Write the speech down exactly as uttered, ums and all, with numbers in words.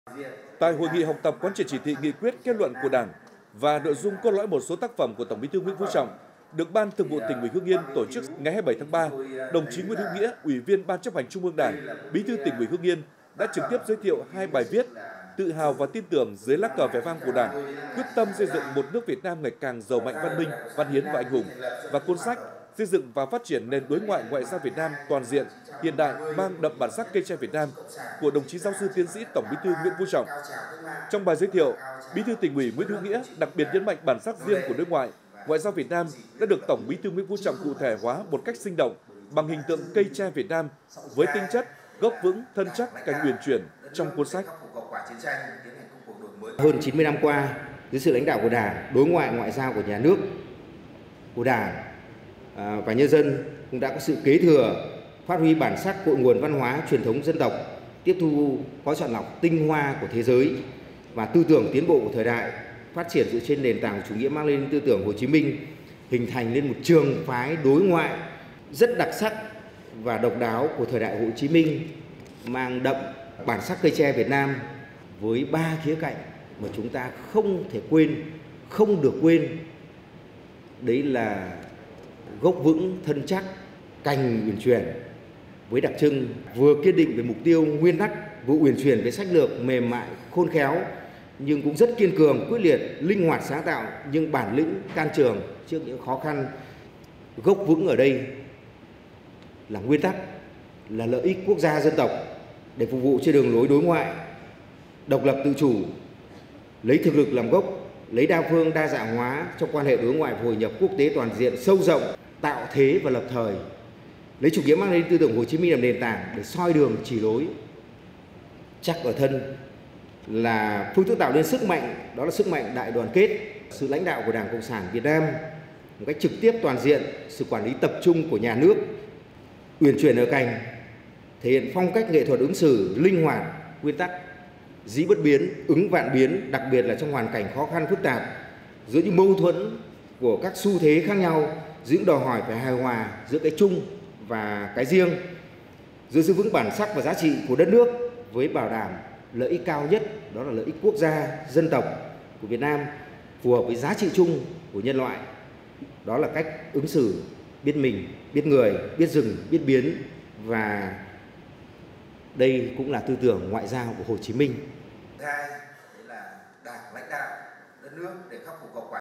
Tại hội nghị học tập quán triệt chỉ thị, nghị quyết, kết luận của Đảng và nội dung cốt lõi một số tác phẩm của Tổng Bí thư Nguyễn Phú Trọng được Ban Thường vụ Tỉnh ủy Hưng Yên tổ chức ngày hai mươi bảy tháng ba, đồng chí Nguyễn Hữu Nghĩa, Ủy viên Ban Chấp hành Trung ương Đảng, Bí thư Tỉnh ủy Hưng Yên đã trực tiếp giới thiệu hai bài viết Tự hào và tin tưởng dưới lá cờ vẻ vang của Đảng, quyết tâm xây dựng một nước Việt Nam ngày càng giàu mạnh, văn minh, văn hiến và anh hùng, và cuốn sách Xây dựng và phát triển nền đối ngoại ngoại giao Việt Nam toàn diện, hiện đại, mang đậm bản sắc cây tre Việt Nam của đồng chí giáo sư tiến sĩ Tổng Bí thư Nguyễn Phú Trọng. Trong bài giới thiệu, Bí thư Tỉnh ủy Nguyễn Hữu Nghĩa đặc biệt nhấn mạnh bản sắc riêng của đối ngoại, ngoại giao Việt Nam đã được Tổng Bí thư Nguyễn Phú Trọng cụ thể hóa một cách sinh động bằng hình tượng cây tre Việt Nam với tinh chất gốc vững, thân chắc, cành uyển chuyển trong cuốn sách. Hơn chín mươi năm qua, dưới sự lãnh đạo của Đảng, đối ngoại ngoại giao của nhà nước, của Đảng và nhân dân cũng đã có sự kế thừa, phát huy bản sắc cội nguồn văn hóa truyền thống dân tộc, tiếp thu có chọn lọc tinh hoa của thế giới và tư tưởng tiến bộ của thời đại, phát triển dựa trên nền tảng chủ nghĩa Mác Lênin tư tưởng Hồ Chí Minh, hình thành lên một trường phái đối ngoại rất đặc sắc và độc đáo của thời đại Hồ Chí Minh, mang đậm bản sắc cây tre Việt Nam với ba khía cạnh mà chúng ta không thể quên, không được quên. Đấy là gốc vững, thân chắc, cành uyển chuyển với đặc trưng vừa kiên định về mục tiêu nguyên tắc, vừa uyển chuyển với sách lược mềm mại, khôn khéo, nhưng cũng rất kiên cường, quyết liệt, linh hoạt, sáng tạo, nhưng bản lĩnh, can trường trước những khó khăn. Gốc vững ở đây là nguyên tắc, là lợi ích quốc gia dân tộc để phục vụ trên đường lối đối ngoại, độc lập tự chủ, lấy thực lực làm gốc, lấy đa phương đa dạng hóa trong quan hệ đối ngoại và hội nhập quốc tế toàn diện sâu rộng, tạo thế và lập thời, lấy chủ nghĩa Mác Lênin tư tưởng Hồ Chí Minh làm nền tảng để soi đường chỉ lối. Chắc ở thân là phương thức tạo nên sức mạnh, đó là sức mạnh đại đoàn kết, sự lãnh đạo của Đảng Cộng sản Việt Nam một cách trực tiếp toàn diện, sự quản lý tập trung của nhà nước, uyển chuyển ở cành, thể hiện phong cách nghệ thuật ứng xử linh hoạt, nguyên tắc dĩ bất biến, ứng vạn biến, đặc biệt là trong hoàn cảnh khó khăn phức tạp, giữa những mâu thuẫn của các xu thế khác nhau, giữa những đòi hỏi phải hài hòa giữa cái chung và cái riêng, giữa giữ vững bản sắc và giá trị của đất nước với bảo đảm lợi ích cao nhất, đó là lợi ích quốc gia, dân tộc của Việt Nam, phù hợp với giá trị chung của nhân loại, đó là cách ứng xử biết mình, biết người, biết dừng, biết biến, và đây cũng là tư tưởng ngoại giao của Hồ Chí Minh. Hai là Đảng lãnh đạo đất nước để khắc phục hậu quả.